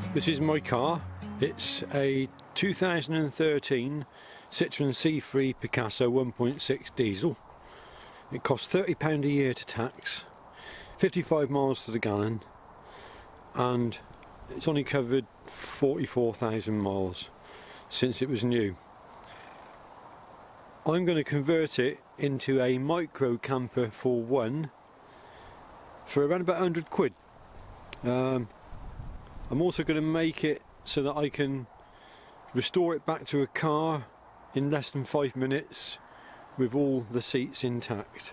This is my car. It's a 2013 Citroen C3 Picasso 1.6 diesel. It costs £30 a year to tax, 55 miles to the gallon, and it's only covered 44,000 miles since it was new. I'm going to convert it into a micro camper for one for around about 100 quid. I'm also going to make it so that I can restore it back to a car in less than 5 minutes with all the seats intact.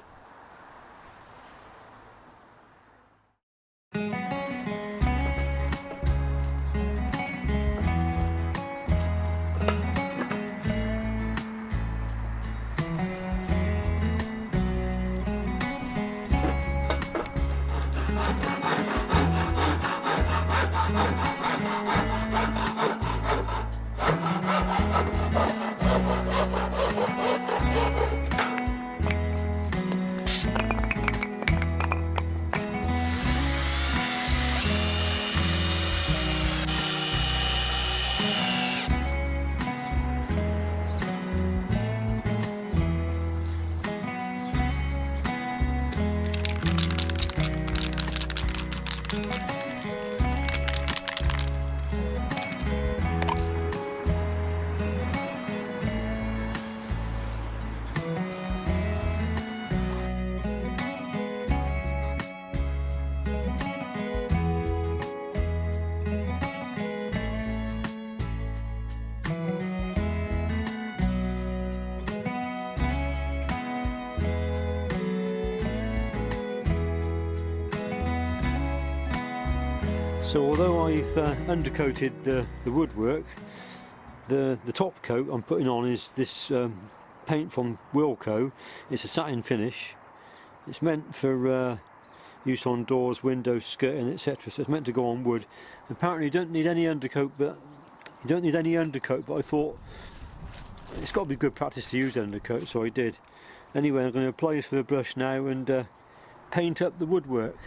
So although I've undercoated the woodwork, the top coat I'm putting on is this paint from Wiltshire. It's a satin finish. It's meant for use on doors, windows, skirting, etc. So it's meant to go on wood. Apparently you don't need any undercoat, but I thought it's got to be good practice to use undercoat, so I did. Anyway, I'm going to apply this with a brush now and paint up the woodwork.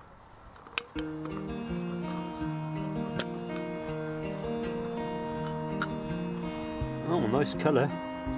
Oh, nice colour.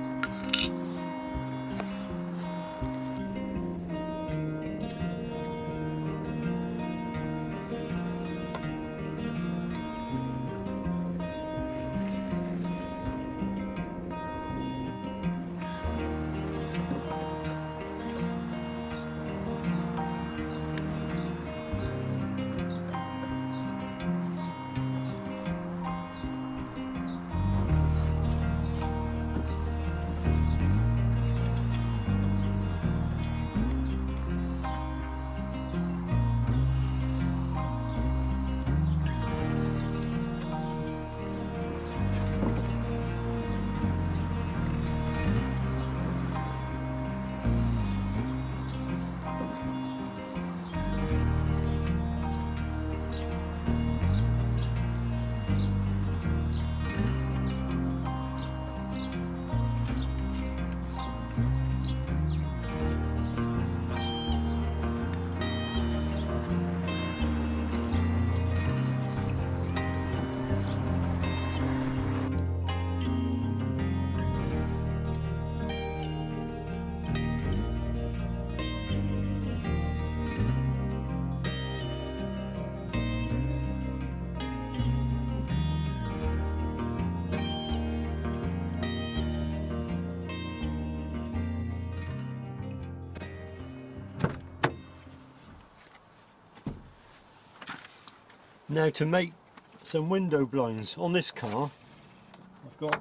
Now to make some window blinds on this car, I've got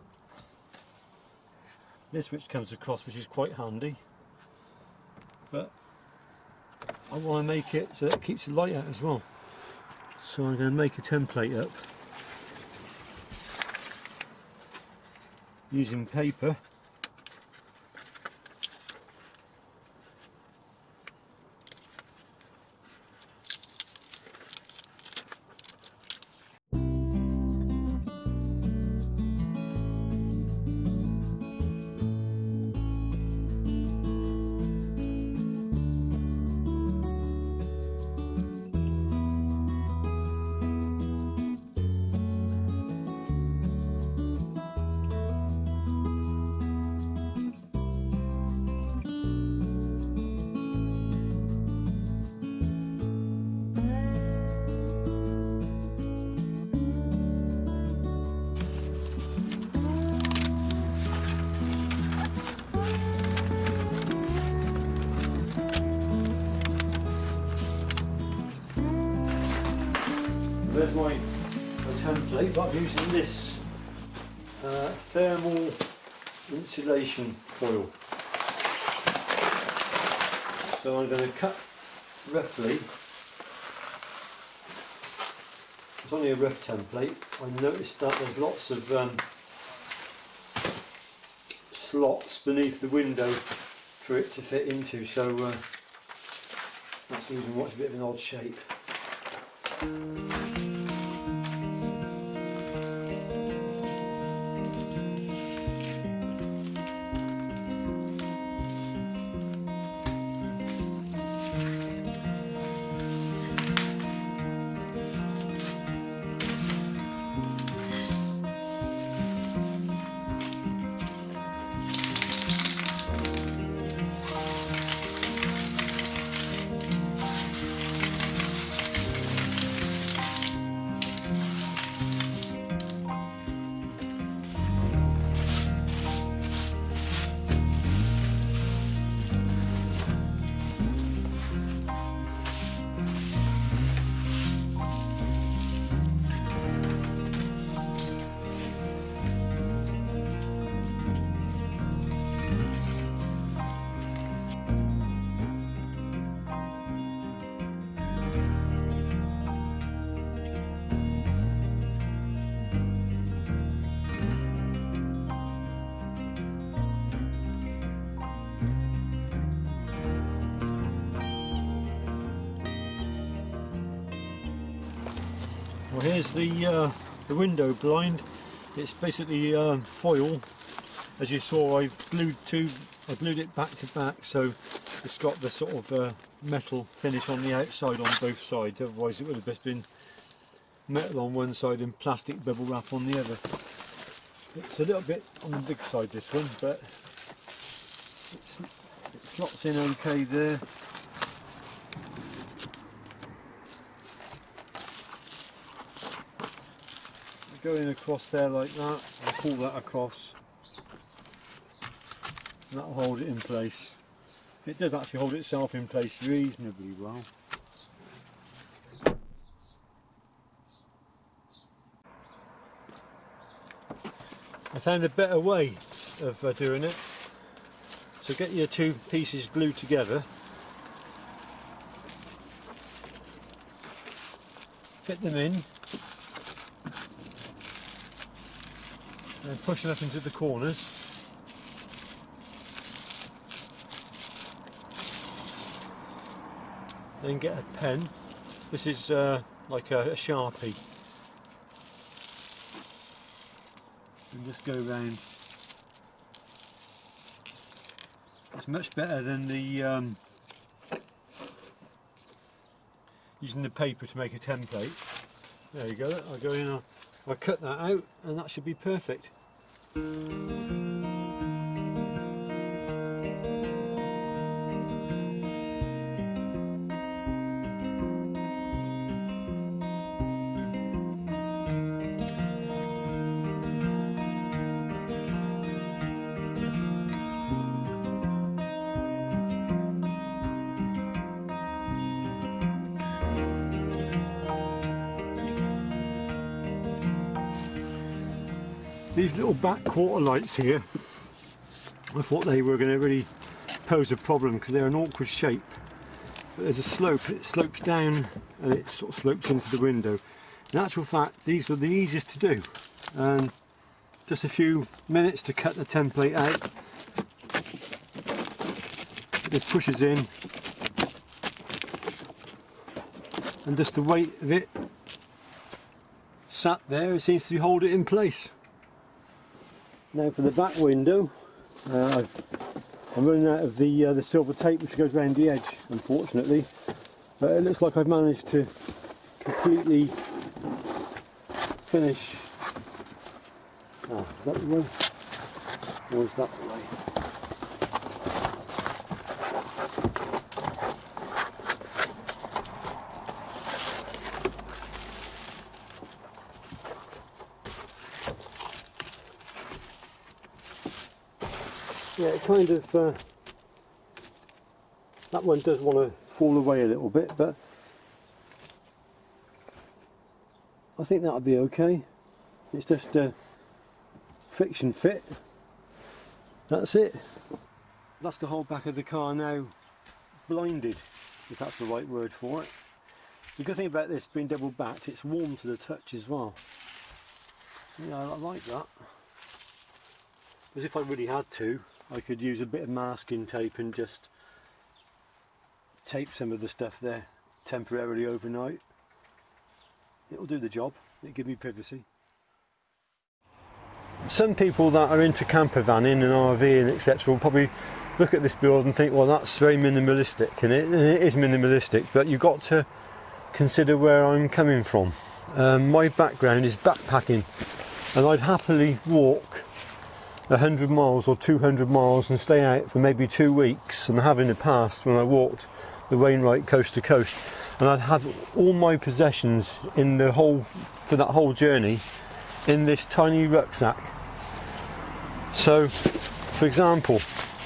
this which comes across, which is quite handy, but I want to make it so that it keeps the light out as well. So I'm going to make a template up using paper. my template, but I'm using this thermal insulation foil. So I'm going to cut roughly. It's only a rough template. I noticed that there's lots of slots beneath the window for it to fit into, so that's the reason why it's a bit of an odd shape. Well, here's the window blind. It's basically foil. As you saw, I glued it back to back, so it's got the sort of metal finish on the outside on both sides. Otherwise, it would have just been metal on one side and plastic bubble wrap on the other. It's a little bit on the big side, this one, but it slots in okay there. Going across there like that, and pull that across, and that'll hold it in place. It does actually hold itself in place reasonably well. I found a better way of doing it. So get your two pieces glued together, fit them in, and push them up into the corners. Then get a pen. This is like a Sharpie. And just go round. It's much better than the using the paper to make a template. There you go. I'll go in. I'll cut that out, and that should be perfect. These little back quarter lights here, I thought they were going to really pose a problem because they're an awkward shape. But there's a slope, it slopes down and it sort of slopes into the window. In actual fact, these were the easiest to do. And just a few minutes to cut the template out. It just pushes in. And just the weight of it sat there, it seems to hold it in place. Now for the back window, I'm running out of the silver tape which goes around the edge, unfortunately, but it looks like I've managed to completely finish. Is that the way? Or is that the way? Yeah, it kind of, that one does want to fall away a little bit, but I think that'll be okay. It's just a friction fit. That's it. That's the whole back of the car now blinded, if that's the right word for it. The good thing about this being double backed, it's warm to the touch as well. Yeah, I like that. Because if I really had to, I could use a bit of masking tape and just tape some of the stuff there temporarily overnight. It'll do the job. It'll give me privacy. Some people that are into camper vanning and RVing etc. will probably look at this build and think, well, that's very minimalistic, and it is minimalistic, but you've got to consider where I'm coming from. My background is backpacking, and I'd happily walk 100 miles or 200 miles and stay out for maybe 2 weeks, and have in the past when I walked the Wainwright coast to coast, and I'd have all my possessions in the whole, for that whole journey, in this tiny rucksack. So, for example,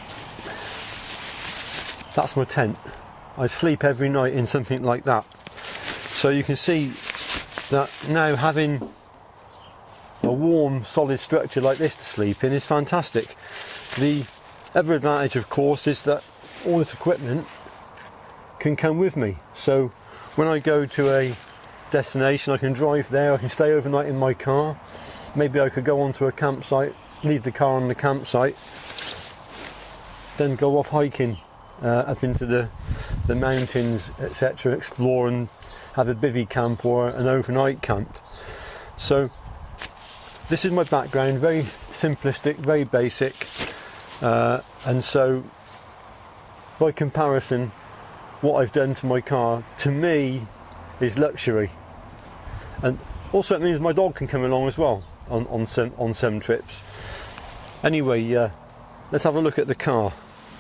that's my tent. I sleep every night in something like that. So you can see that now having a warm, solid structure like this to sleep in is fantastic. The other advantage, of course, is that all this equipment can come with me. So when I go to a destination, I can drive there, I can stay overnight in my car. Maybe I could go onto a campsite, leave the car on the campsite, then go off hiking up into the mountains, etc., explore and have a bivvy camp or an overnight camp. So this is my background, very simplistic, very basic, and so by comparison, what I've done to my car, to me, is luxury. And also it means my dog can come along as well on some trips. Anyway, let's have a look at the car.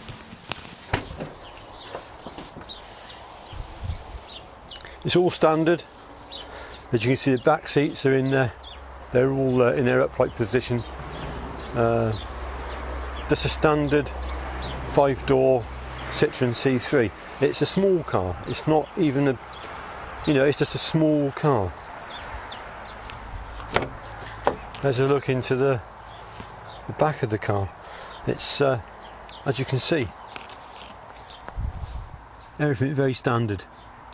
It's all standard. As you can see, the back seats are in there. They're all in their upright position. Just a standard 5-door Citroen C3. It's a small car. It's not even a, it's just a small car. There's a look into the back of the car. It's, as you can see, everything very standard.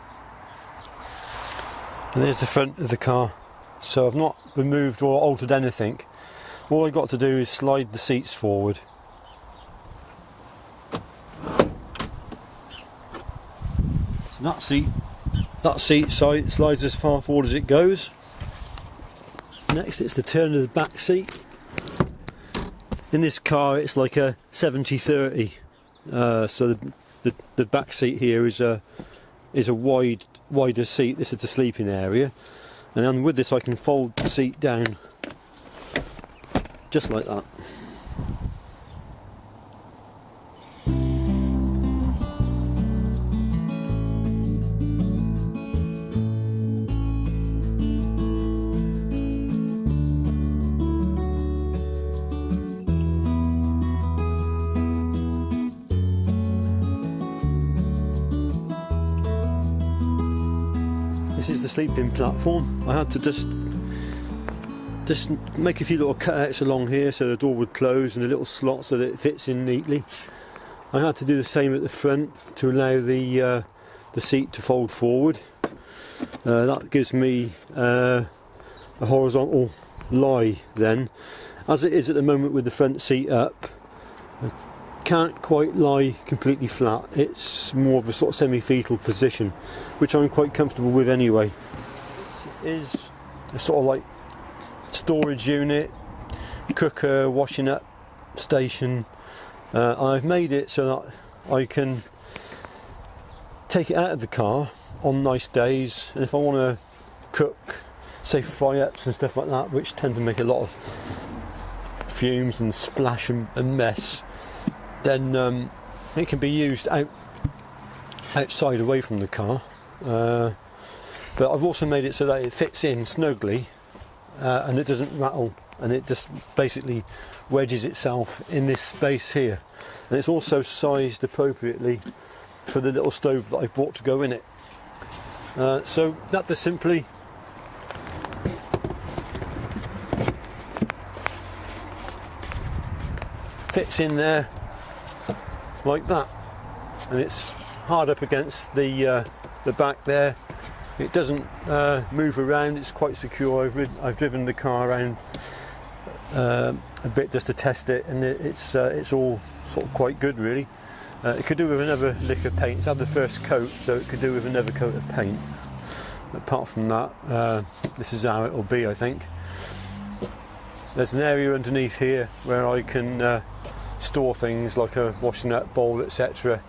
And there's the front of the car. So I've not removed or altered anything. All I've got to do is slide the seats forward. So that seat slides as far forward as it goes. Next, it's the turn of the back seat. In this car, it's like a 70-30. So the back seat here is a wider seat. This is the sleeping area, and then with this I can fold the seat down just like that. This is the sleeping platform. I had to just make a few little cutouts along here so the door would close and a little slot so that it fits in neatly. I had to do the same at the front to allow the seat to fold forward. That gives me a horizontal lie then. As it is at the moment with the front seat up, I can't quite lie completely flat. It's more of a sort of semi-fetal position, which I'm quite comfortable with anyway. It is a sort of like storage unit, cooker, washing up station. I've made it so that I can take it out of the car on nice days, and if I want to cook, say fry-ups and stuff like that, which tend to make a lot of fumes and splash and mess, then it can be used outside away from the car. But I've also made it so that it fits in snugly and it doesn't rattle, and it just basically wedges itself in this space here. And it's also sized appropriately for the little stove that I've bought to go in it. So that just simply fits in there like that, and it's hard up against the back there. It doesn't move around, it's quite secure. I've driven the car around a bit just to test it, and it's all sort of quite good really. It could do with another lick of paint. It's had the first coat, so it could do with another coat of paint. Apart from that, this is how it will be, I think. There's an area underneath here where I can store things like a washing up bowl, etc.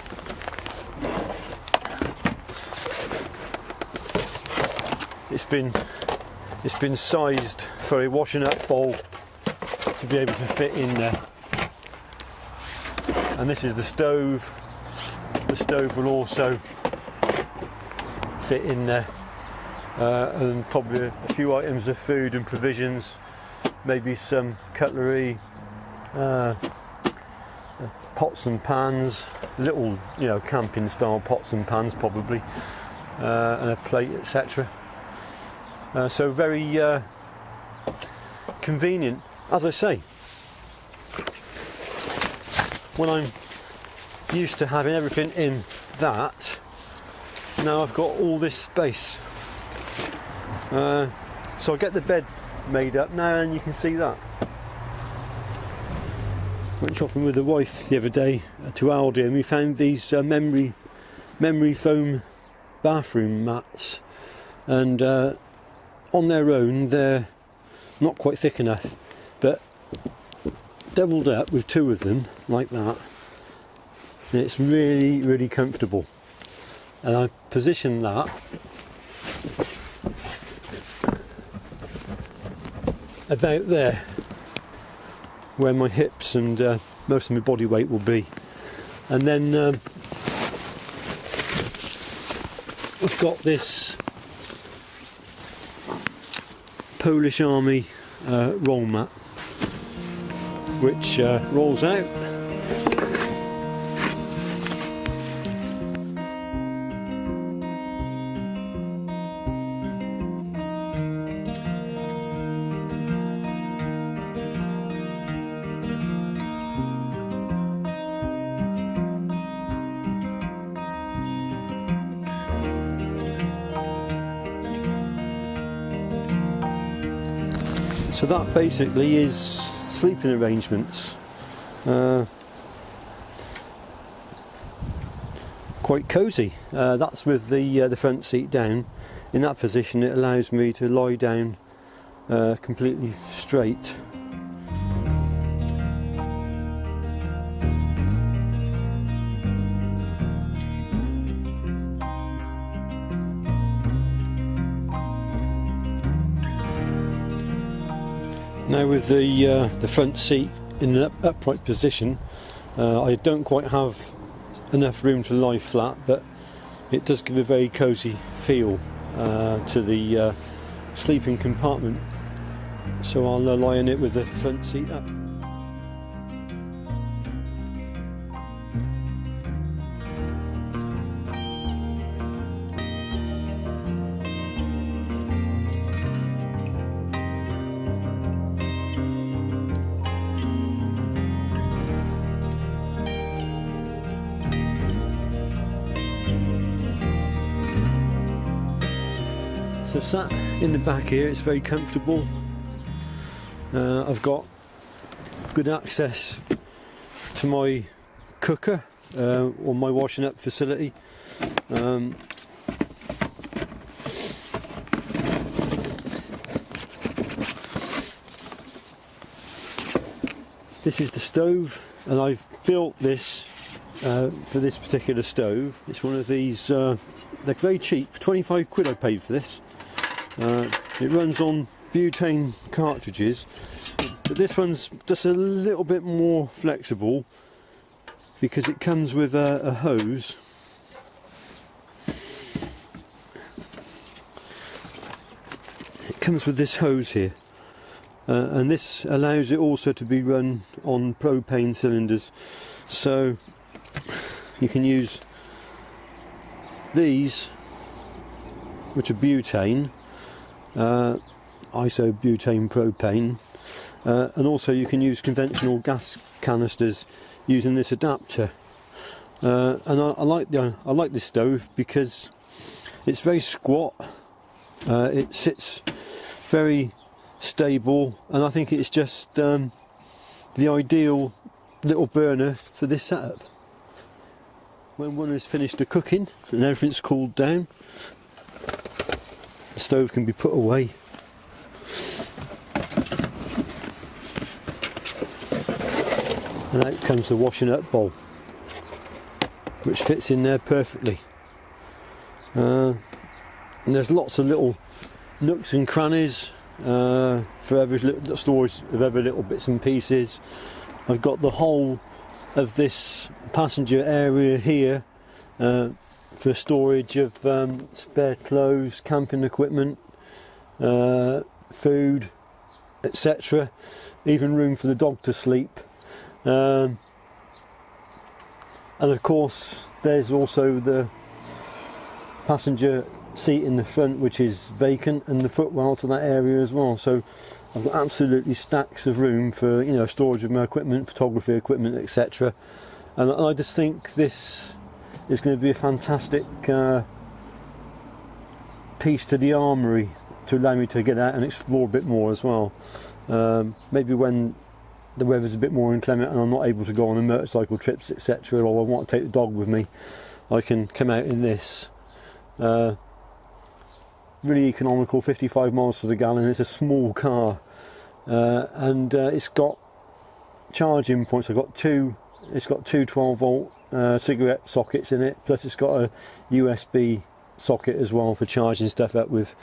It's been sized for a washing up bowl to be able to fit in there. And this is the stove. The stove will also fit in there, and probably a few items of food and provisions, maybe some cutlery, pots and pans, little, you know, camping style pots and pans probably, and a plate, etc. So very convenient. As I say, when I'm used to having everything in that, now I've got all this space. So I'll get the bed made up now, and you can see that. Went shopping with the wife the other day to Aldi, and we found these memory foam bathroom mats, and on their own they're not quite thick enough, but doubled up with two of them like that, and it's really, really comfortable. And I position that about there where my hips and most of my body weight will be, and then I've got this Polish Army roll mat which rolls out. So that basically is sleeping arrangements. Quite cosy. That's with the front seat down. In that position it allows me to lie down completely straight. Now with the front seat in an upright position, I don't quite have enough room to lie flat, but it does give a very cosy feel to the sleeping compartment. So I'll lie in it with the front seat up. So sat in the back here, it's very comfortable. I've got good access to my cooker or my washing up facility. This is the stove, and I've built this for this particular stove. It's one of these, they're very cheap, 25 quid I paid for this. It runs on butane cartridges, but this one's just a little bit more flexible because it comes with a hose. It comes with this hose here, and this allows it also to be run on propane cylinders, so you can use these, which are butane, isobutane propane, and also you can use conventional gas canisters using this adapter. And I like this stove because it's very squat. It sits very stable, and I think it's just the ideal little burner for this setup. When one has finished the cooking and everything's cooled down, the stove can be put away. And out comes the washing up bowl, which fits in there perfectly. And there's lots of little nooks and crannies for every little storage of every little bits and pieces. I've got the whole of this passenger area here for storage of spare clothes, camping equipment, food, etc. Even room for the dog to sleep. And of course there's also the passenger seat in the front, which is vacant, and the footwell to that area as well. So I've got absolutely stacks of room for, you know, storage of my equipment, photography equipment, etc. And I just think this is going to be a fantastic piece to the armoury to allow me to get out and explore a bit more as well. Maybe when the weather's a bit more inclement and I'm not able to go on a motorcycle trips, etc., or I want to take the dog with me, I can come out in this. Really economical, 55 miles to the gallon. It's a small car, and it's got charging points. It's got two 12-volt cigarette sockets in it, plus it's got a USB socket as well for charging stuff up with.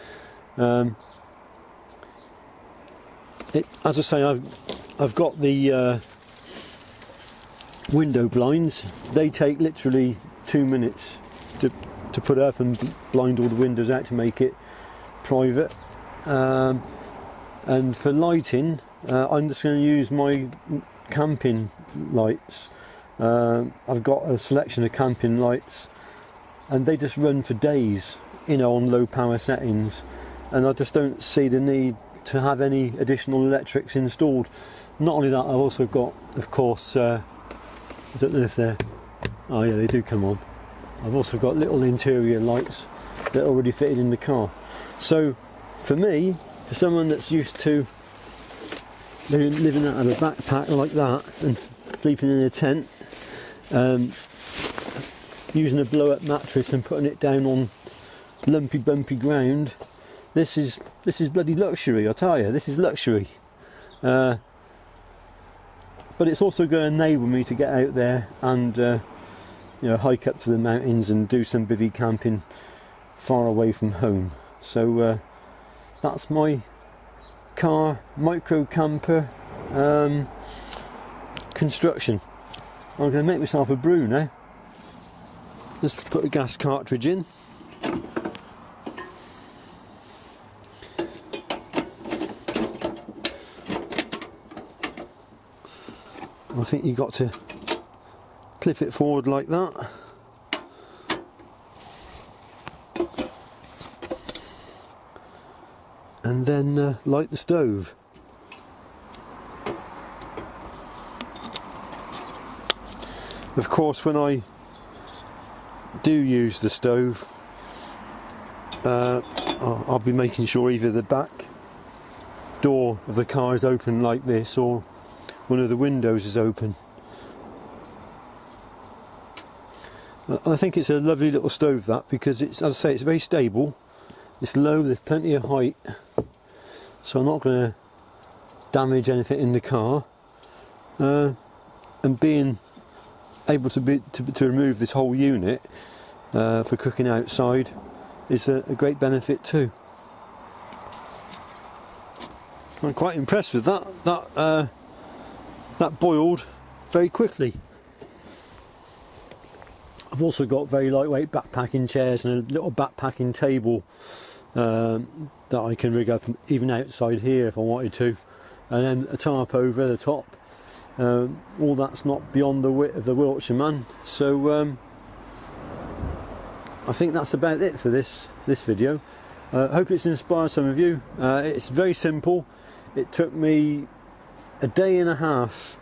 As I say, I've got the window blinds. They take literally 2 minutes to put up and blind all the windows out to make it private. And for lighting, I'm just going to use my camping lights. I've got a selection of camping lights, and they just run for days, you know, on low power settings, and I just don't see the need to have any additional electrics installed. Not only that, I've also got, of course, I don't know if they're, oh yeah, they do come on. I've also got little interior lights that are already fitted in the car. So for me, for someone that's used to living out of a backpack like that and sleeping in a tent, using a blow up mattress and putting it down on lumpy bumpy ground, this is bloody luxury, I tell you. This is luxury. But it's also going to enable me to get out there and you know, hike up to the mountains and do some bivvy camping far away from home. So that's my car micro camper construction. I'm going to make myself a brew now. Let's put a gas cartridge in. I think you've got to clip it forward like that. And then light the stove. Of course, when I do use the stove, I'll be making sure either the back door of the car is open like this, or one of the windows is open. I think it's a lovely little stove, that, because it's, as I say, it's very stable. It's low, there's plenty of height, so I'm not going to damage anything in the car. And being able to remove this whole unit for cooking outside is a great benefit too. I'm quite impressed with that. That boiled very quickly. I've also got very lightweight backpacking chairs and a little backpacking table that I can rig up even outside here if I wanted to, and then a tarp over the top. All that's not beyond the wit of the Wiltshire man. So I think that's about it for this video. Hope it's inspired some of you. It's very simple. It took me a day and a half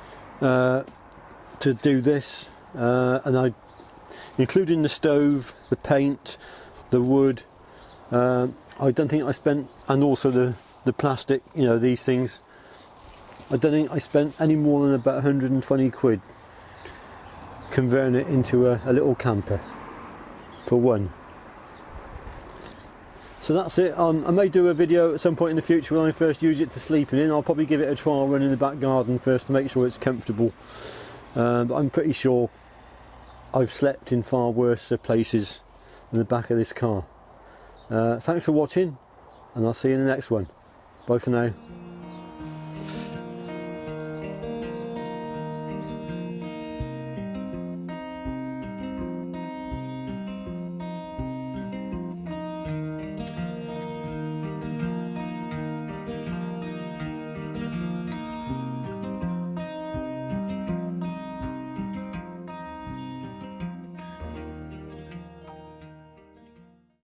to do this, and I, including the stove, the paint, the wood, I don't think I spent, and also the plastic, you know, these things, I don't think I spent any more than about 120 quid converting it into a little camper for one. So that's it. I may do a video at some point in the future when I first use it for sleeping in. I'll probably give it a trial run in the back garden first to make sure it's comfortable, but I'm pretty sure I've slept in far worse places than the back of this car. Thanks for watching, and I'll see you in the next one. Bye for now.